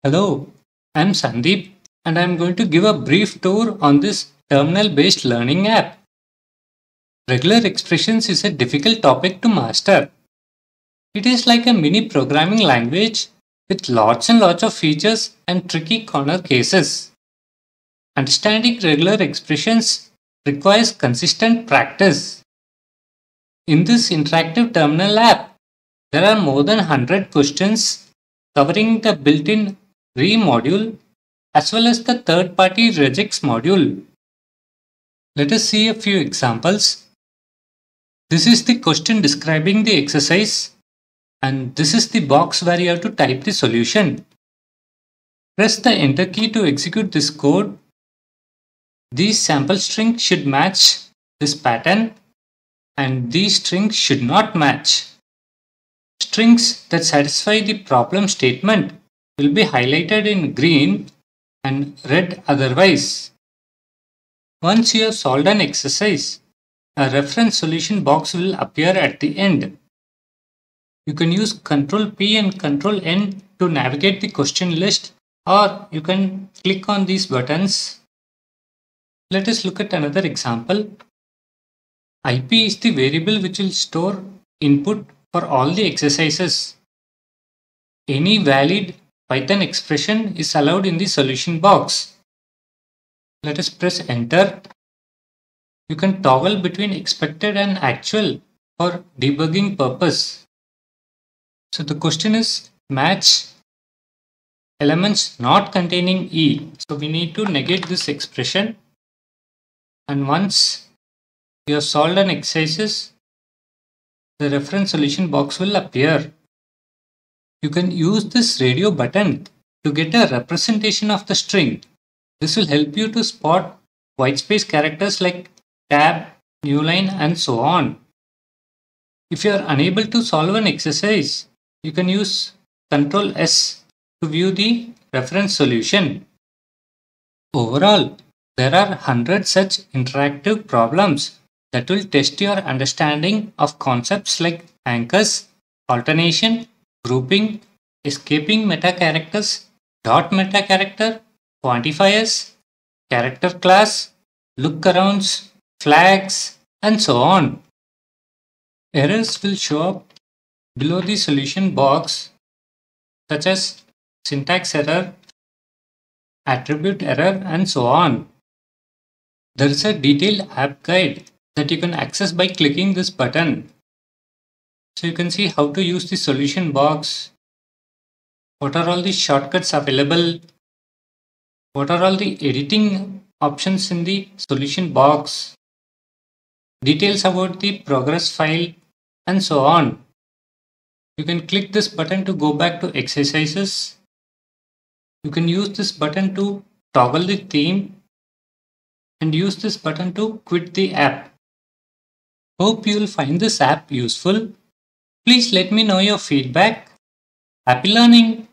Hello, I'm Sandeep and I'm going to give a brief tour on this terminal based learning app. Regular expressions is a difficult topic to master. It is like a mini programming language with lots and lots of features and tricky corner cases. Understanding regular expressions requires consistent practice. In this interactive terminal app, there are more than 100 questions covering the built-in Re module as well as the third-party Regex module. Let us see a few examples. This is the question describing the exercise and this is the box where you have to type the solution. Press the enter key to execute this code. These sample strings should match this pattern and these strings should not match. Strings that satisfy the problem statement will be highlighted in green and red otherwise. Once you have solved an exercise, a reference solution box will appear at the end. You can use Ctrl P and Ctrl N to navigate the question list, or you can click on these buttons. Let us look at another example. IP is the variable which will store input for all the exercises. Any valid Python expression is allowed in the solution box. Let us press enter. You can toggle between expected and actual for debugging purpose. So the question is match elements not containing E. So we need to negate this expression. And once you have solved an exercise, the reference solution box will appear. You can use this radio button to get a representation of the string. This will help you to spot whitespace characters like tab, newline, and so on. If you are unable to solve an exercise, you can use Ctrl S to view the reference solution. Overall, there are 100 such interactive problems that will test your understanding of concepts like anchors, alternation, grouping, escaping meta characters, dot meta character, quantifiers, character class, lookarounds, flags, and so on. Errors will show up below the solution box, such as syntax error, attribute error, and so on. There is a detailed app guide that you can access by clicking this button. So you can see how to use the solution box, what are all the shortcuts available, what are all the editing options in the solution box, details about the progress file, and so on. You can click this button to go back to exercises. You can use this button to toggle the theme and use this button to quit the app. Hope you will find this app useful. Please let me know your feedback. Happy learning!